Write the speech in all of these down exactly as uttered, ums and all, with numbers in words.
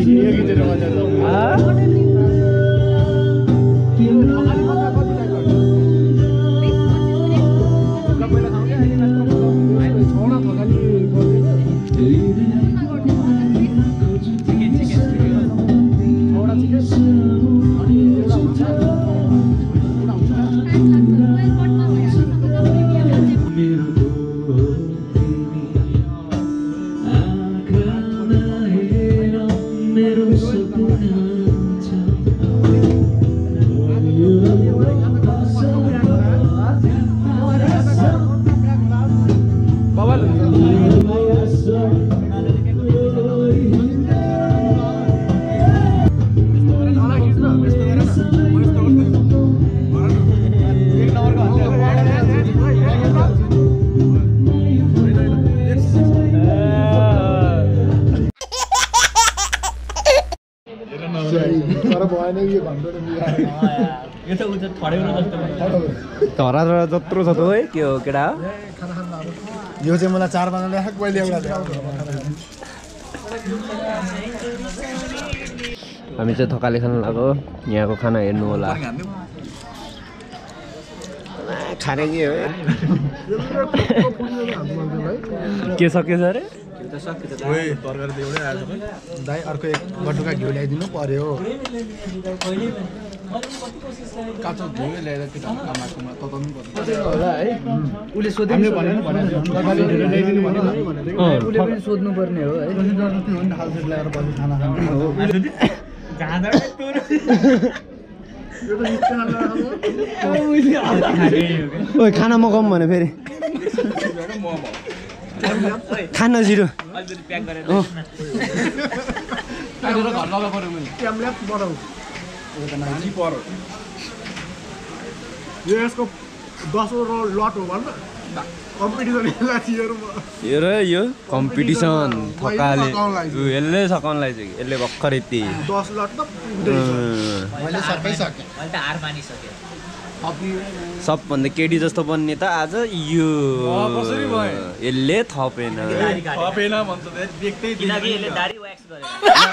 धरा जत्रो छ त है के हो केटा यो चाहिँ मलाई चार बजे ल्याख पहिले एउटा हामी चाहिँ थकाली खान लाग्यो यहाँको खाना हेर्नु होला खाने के हो के सकेछ अरे तरकारी एउटै आएछ दाइ अर्को एक बटुका घिउ ल्याइदिनु पर्यो काँचो घिउ ल्याएर त्यो आमाकोमा तताउनु पर्छ होला है उले सोधे नि भने तरकारी ल्याइदिनु भने उले पनि सोध्नु पर्ने हो है त्यो हो नि हालसेट ल्याएर पछि खाना खानु हो जाँदा तोर यो त निस्कन लाग्यो ओइ खाना मगाउँ भने फेरि खाना जिरो अलरेडी प्याक गरेर अँ आएर घर लगा पर्यो मैले ट्याब्लेट बढाउ यो त नाजी पर्यो यो यसको दसवटा लट हो भन्न कम्पिटिसन यसलाई थियो यो र यो कम्पिटिसन थकाले यसले सकाउनलाई चाहिँ यसले भर्खर यति दस लट त मैले सबै सकेँ मैले त हार मानिसकेँ सबभन्दा केटी जस्तो बन्ने त आज यो कसरी भयो यसले थपेन थपेन भन्छ देख्दै किनकि यसले दाढी व्याक्स गरेको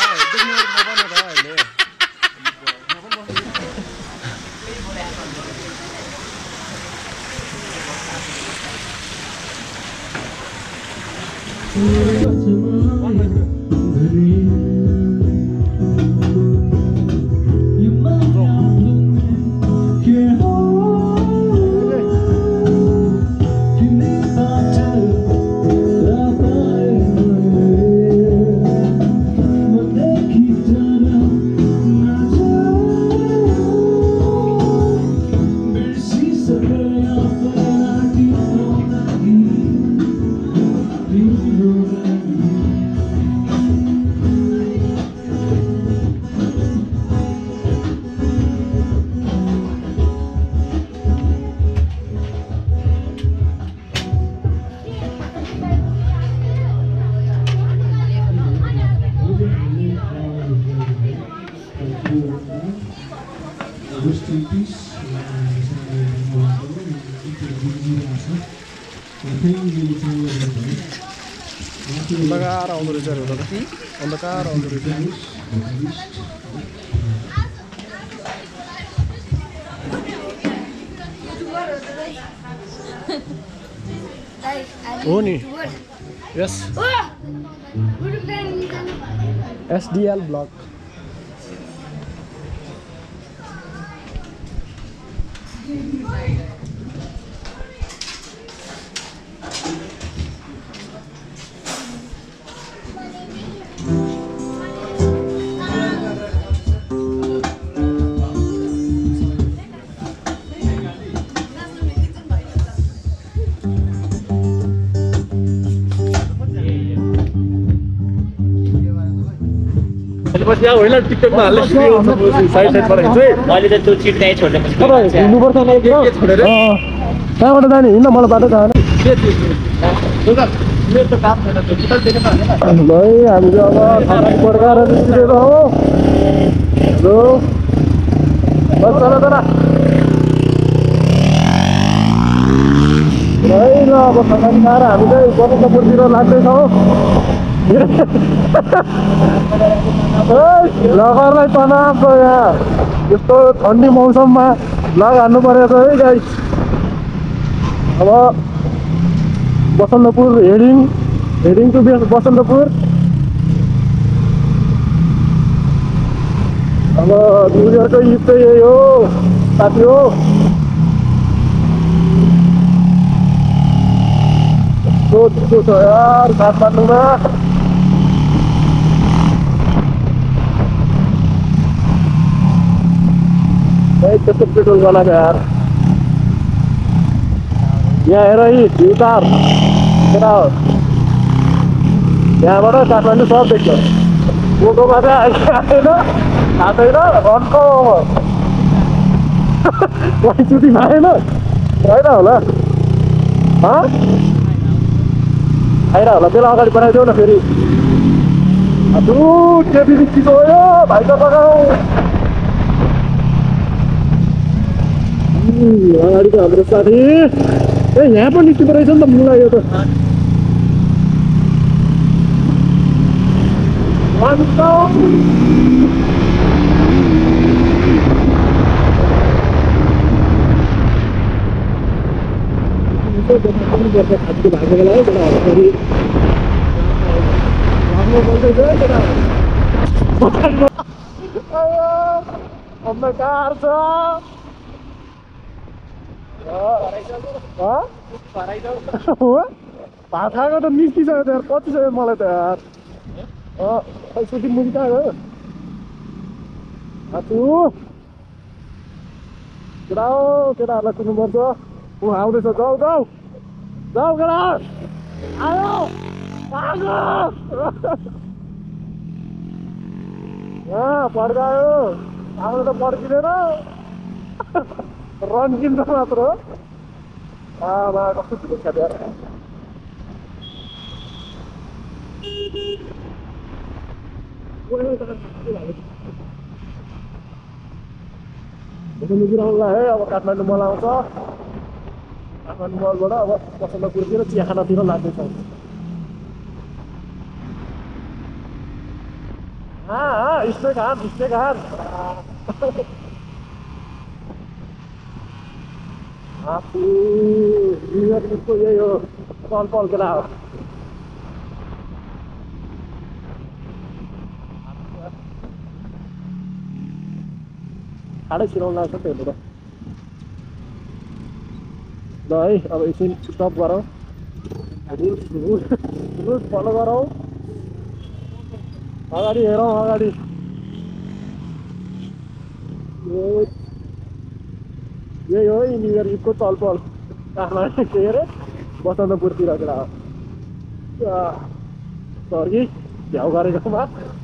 अंधकार आउँदो रहेछ अंधकार आउँदो रहेछ हो नि यस एसडीएल ब्लक पछि अब होइन टिकटकमा हाल्ने साइड साइडबाट हिँड्छु मैले त त्यो चिट्टाइ छोडेपछि हिँड्नुपर्छ नै के छोडेर कहाँबाट जाने हिँड्न मलाई बाटो थाहा छैन मेरो त काम छैन त्यो किताब देखेन हैन भाइ हामीले अब खाना पड्काएर निस्किएर हो हेलो बस चला चला भाइ ल अब खाना खाएर हामी चाहिँ गोविन्दपुरतिर लाग्दैछौँ लगरलाई तनावको यहाँ यस्तो ठन्डी मौसममा लग हान्नु परेको है गाइस। अब Basantapur heading heading to Basantapur. अब न्यु इयरको ईद चाहिँ यही हो साथी हो। कस्तो चिसो छ यार काठमाडौँमा। त्यस्तो पेट्रोल बनाएको यार। यहाँ हेर यी भ्युटार केटा हो। यहाँबाट काठमाडौँ सब देख्छ। फोटोमा चाहिँ आएन थाहा छैन घरको पहिचोटि भएन होइन होला आइरह होला। बेला अगाडि बनाइदेऊ न फेरि। टेबी चिसो हो भाइ त लगाऊ। अगाडि त हाम्रो साथी ए यहाँ पनि निस्किँदो रहेछ नि त मुलाई यो त। खाद्य भएको बेला है बेला फेरि अन्धकार छ। भात खाएको त निस्किसक्यो त यार कति सक्यो मलाई त यार। खै सुति मुन्कायो आचु केटा हो केटाहरूलाई कुद्नुपर्छ। ऊ आउँदैछ जाऊ जाऊ जाऊ केटा आयो पड्कायो आउनु त पड्किँदैन रन्किन्छ मात्र। आमा कस्तो ठुलो छ यार। आउनुलाई है अब काठमाडौँ मल आउँछ। काठमाडौँ मलबाट अब बसन्तपुरतिर चिया खानातिर लाग्दैछ। स्टेक हान स्टेक हान आफू न्यु इयरको यही हो पल पल केटा हो। साह्रै छिराउनु लाग्छ त्यो त ल है। अब एकछिन स्टप गरौँ रुल्स रुल्स फलो गरौँ। अगाडि हेरौँ अगाडि यही हो न्यु इयर इदको चलपल काठमाडौँ के अरे बसन्तपुरतिर केटा हो। सर्गी झ्याउ गरेकोमा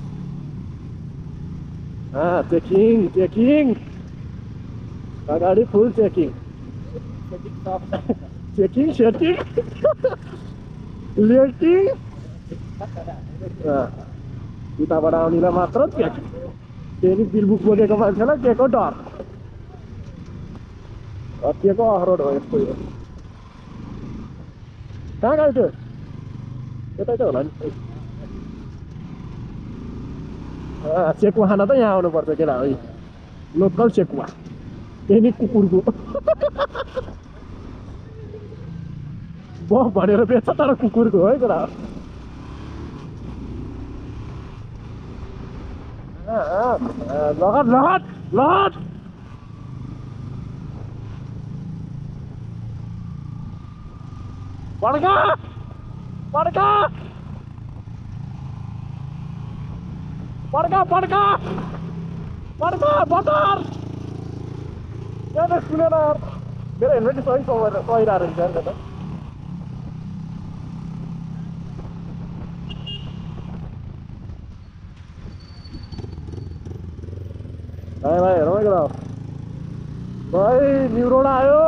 चेकिङ चेकिङ अगाडि फुल चेकिङ चेकिङ सेटिङ लेटिङ उताबाट आउनेलाई मात्र चेकिङ। फेरि बिलबुक बोकेको मान्छेलाई के को डर। के को अफरोड हो यस्तो यो। कहाँ गयो त्यो यतै त होला नि। चेकुवा खाना त यहाँ आउनुपर्छ केटा है। लोकल चेकुवा त्यही नि कुकुरको बफ भनेर बेच्छ तर कुकुरको है केटा। लगत लगत लगत पड्का पड्का पड्का पड्का पड्का बजार त्यहाँ सुनेन मेरो हेलमेट सही सहिरहेको रहेछ यार त। भाइ भाइ हेरौँ है केटा भाइ न्यु रोड आयो।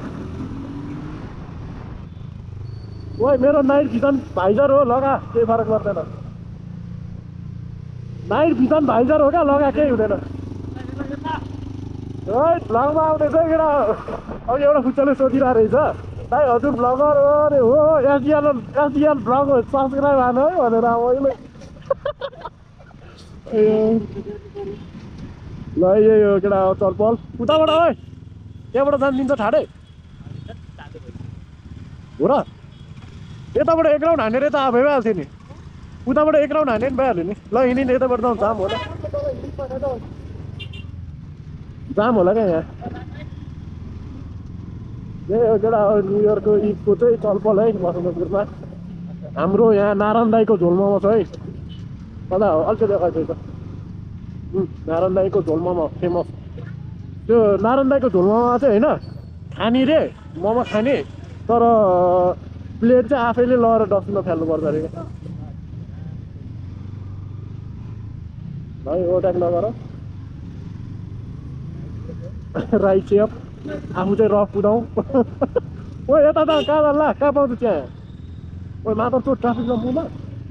ओइ मेरो नाइट भिजन भाइजर हो लगा केही फरक पर्दैन। नाइट भिजन भाइजर हो क्या लगा केही हुँदैन। लगमा आउँदैछ केटा अब एउटा खुच्चाले सोधिरहेको रहेछ दाइ हजुर ब्लगर अरे हो एसडिएल एसडिएल ब्लग सब्सक्राइब हान है भनेर अब अहिले ए ल यही हो केटा हो चलपल उताबाट है त्यहाँबाट जान दिन्छ ठाडै हो र यताबाट एक राउन्ड हानेर यता भइहाल्थ्यो नि उताबाट एक राउन्ड हाने नि भइहाल्यो नि ल हिँड्ने नि यताबाट जाउँ जाम होला जाम होला क्या यहाँ यही हो केटा हो न्यु इयरको इदको चाहिँ चलपल है बसन्तपुरमा हाम्रो यहाँ नारायण दाईको झोल मोमो छ है कता हो अलिकति देखाएको छ नारायण दाईको झोल मोमो फेमस त्यो नारायण दाईको झोल मोमो चाहिँ होइन खाने रे मोमो खाने तर प्लेट चाहिँ आफैले लगेर डस्टबिनमा फ्याल्नुपर्छ अरे क्या है ओट्याक नगर राइट सेप आफू चाहिँ रफ उडाउँ ओ यता त कहाँ जान्ला कहाँ पाउँछ त्यहाँ ओ मात्र त्यो ट्राफिक नपुग्ला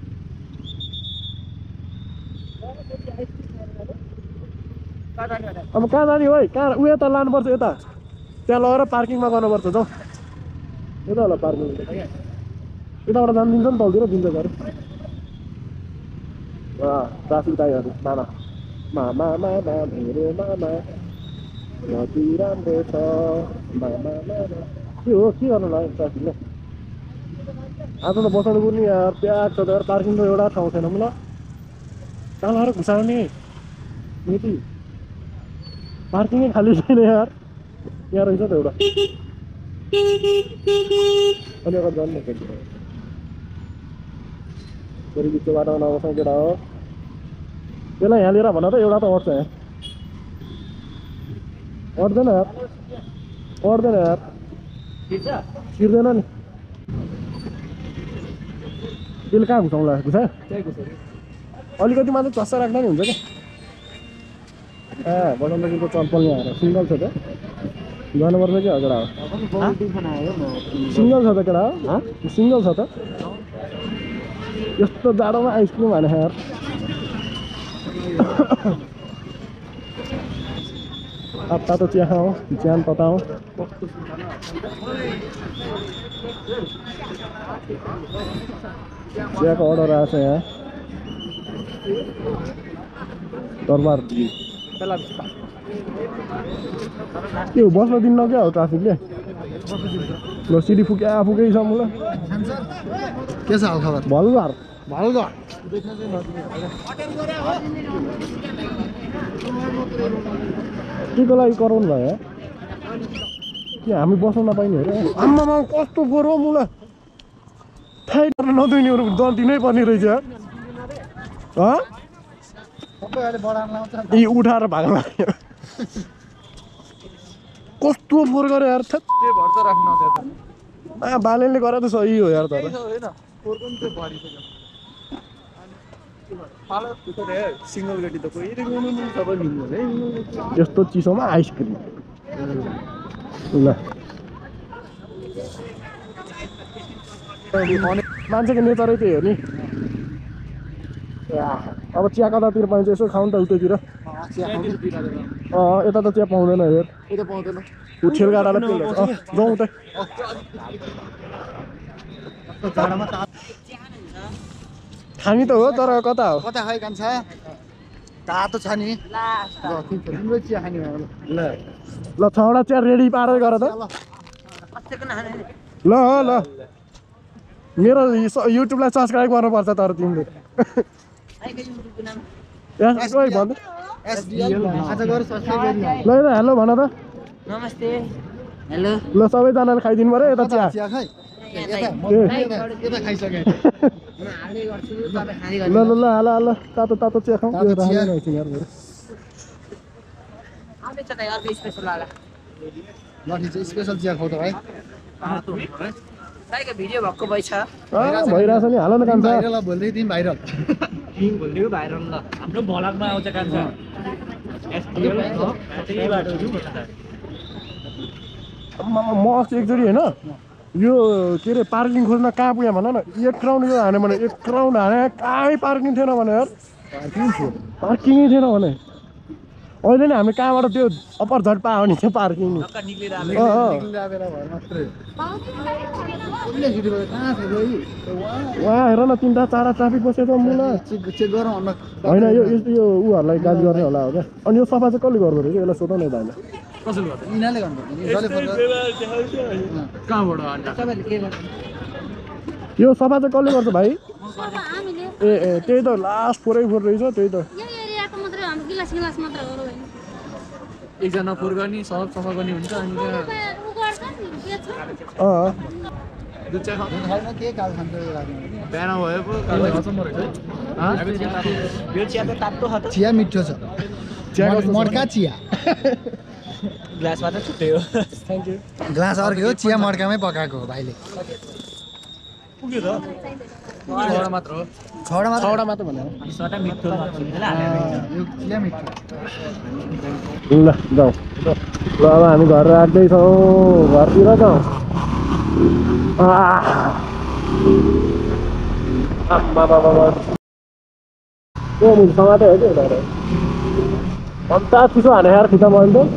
अब कहाँ जाने हो है कहाँ उ यता लानुपर्छ यता त्यहाँ लगेर पार्किङमा गर्नुपर्छ जाउँ यता होला पार्किङ यताबाट जान दिन्छ नि तलतिर दिन्छ गरे ट्राफिक दाइहरू मामा मामा मामा मेरो मामा नदी राम्रो छ मामा मामा के हो के गर्नु लाग्यो ट्राफिकले आज त बसाउनु पनि यार प्याक छ त यार पार्किङको एउटा ठाउँ छैन मलाई कहाँ लगाएर घुसाउने नीति पार्किङै खाली छैन यार यहाँ रहेछ त एउटा अनि अगाडि जानु न फेरि बिचको बाटोमा नबस्ने केटा हो त्यसलाई यहाँ लिएर भन त एउटा त अट्छ यहाँ अट्दैन यार अट्दैन यार छिर्दैन नि त्यसले कहाँ घुसाउँला घुसा अलिकति मात्रै चस्सा राख्दा नि हुन्छ क्या ए बसन्तपुरको चलपल यहाँ आएर सिङ्गल छ त जानुपर्छ कि केटा हो सिङ्गल छ त केटा हो सिङ्गल छ त यस्तो जाडोमा आइसक्रिम हाने यार अब तातो चिया खाउँ ज्यान तताउँ चियाको अर्डर आएछ यहाँ दरबार के हो बस्न दिन्न क्या हो ट्राफिकले ल सिडी फुक्या फुकै छ मलाई के छ हालखबर भलघर भलघर केको लागि कराउनु भयो कि हामी बस्न नपाइने अरे आम्मामा कस्तो फोहोर हो मुला थाहै नदुइनेहरू दिनै पर्ने रहेछ यी उठाएर भाग्न लाग्यो कस्तो फोहोर गऱ्यो यार बालेनले गरे त सही हो यार तर सिङ्गल गाडी त कोही यस्तो चिसोमा आइसक्रिम ल मान्छेको नेचरै त्यही हो नि अब चिया कतातिर पाइन्छ यसो खाउँ त उतैतिर अँ यता त चिया पाउँदैन हेर ठेल गाडालाई जाउँ त खानी त हो तर कता हो कता खै कान्छ तातो छ नि तिम्रो चिया खाने भयो ल ल छवटा चिया रेडी पारेर गर त ल ल मेरो युट्युबलाई सब्सक्राइब गर्नुपर्छ तर तिमीले भन्नु ल ल हेलो भन त नमस्ते हेलो ल सबैजनाले खाइदिनु पऱ्यो यता चिया ल ल ल हाल हाल तातो तातो चिया खाउँ लठी चाहिँ स्पेसल चिया खाउ त भाइ भिडियो भएको भएछ भइरहेछ नि हाल न कान्छ भाइरल भोलि तिमी भाइरल भोलिको भाइरल ल हाम्रो भ्लगमा आउँछ कान्छ म अस्ति एकचोटि होइन यो के अरे पार्किङ खोज्न कहाँ पुगेँ भन न एक राउन्ड यो हाने भने एक राउन्ड हाने कहीँ पार्किङ थिएन भने यार पार्किङ थियो पार्किङै थिएन भने अहिले नि हामी कहाँबाट त्यो अप्पर झट पायो भने चाहिँ पार्किङ नि निक्लेर अँ अँ निक्लिँदा बेला भयो मात्रै उसले छिटो गयो कहाँ छ गई वहाँ हेर न तिनवटा चारवटा ट्राफिक बसेको छ मुला चेक चेक गरौँ अन्त होइन यो यस्तो यो उहरूलाई गाडी गर्ने होला हो क्या अनि यो सफा चाहिँ कसले गर्दो रहेछ यसलाई सोध न त होइन कसले गर्छ यिनीहरूले गर्नुपर्छ नि जसले फर्क कहाँबाट अन्त तपाईँले के गर्छ यो सफा चाहिँ कसले गर्छ भाइ सफा हामीले ए ए त्यही त लास्ट फोरै फोर रहेछ त्यही त यो एरियाको मात्रै हामी गिलास गिलास मात्र हो होइन एकजना फोहोर गर्ने सब सफा गर्ने हुन्छ अनि उ गर्छ नि बेच्छ अँ दुध चिया खाउँ के काल खान्छ बिहान भयो पो काल खत्म रहेछ यो चिया त तातो छ त चिया मिठो छ चिया कस्तो छ? मड्का चिया ग्लासमा त छुट्टै हो थ्याङ्क यू ग्लास अर्कै हो चिया मड्कामै पकाएको हो भाइले पुग्यो त छवटा मात्र हो छवटा मात्र छवटा मात्र भनेर सटा मिठो यो चिया मिठो ल जाउँ ल अब हामी घर राख्दैछौँ घरतिर जाउँ आम्मा बाबा त्यो मुझ समाते हो क्या उनीहरू अन्त चिसो हाने यार खिचा मैले त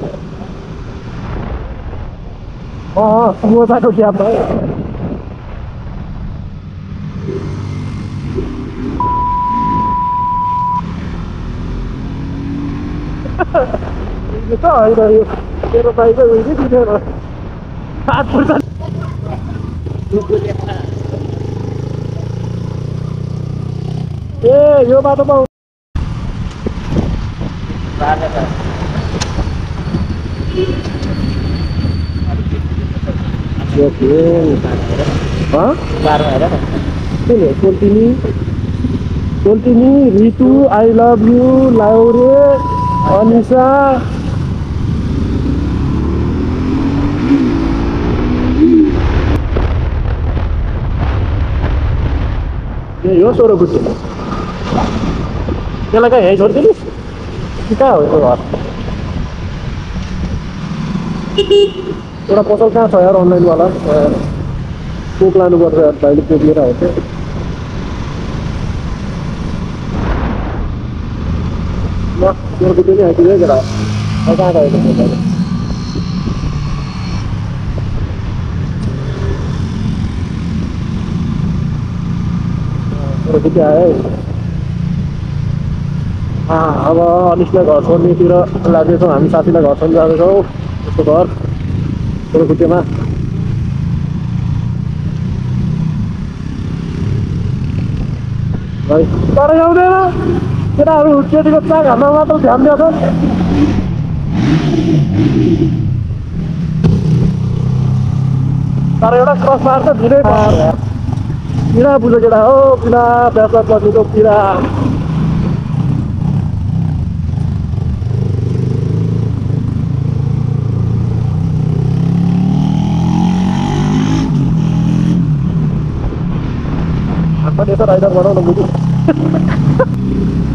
अँ मोजाको क्यापमा यो त होइन यो मेरो बाइकै उहिले दिँदैन सात पैसा ए यो बाटोमा सोल्टिनी सोल्टिनी रितु आई लभ यु लाउरे अनिसा ए यो सोह्र गुटी त्यसलाई कहाँ यहीँ छोडिदिनु कहाँ हो यो घर एउटा पसल कहाँ छ यार अनलाइनवाला कोक लानुपर्छ यार भाइले कोक लिएर आउँछ ल सोह्र गुटी नै आइपुग्यो केटा कहाँ गएको सोह्र आयो अब अनिसलाई घर छोड्नेतिर लाग्दैछौँ हामी साथीलाई घर छोड्नु जाँदैछौँ उसको घर सोह्रकुटेमा है तर आउँदैन केटाहरू केटीको चाक हाल्न मात्र ध्यान दिएको तर एउटा क्रस मार्छ धिरै पर्छ पिरा बुझो केटा हो पिरा व्यापार बस्नुको पिरा हातमा यसो राइडर बनाउन बुझ्यो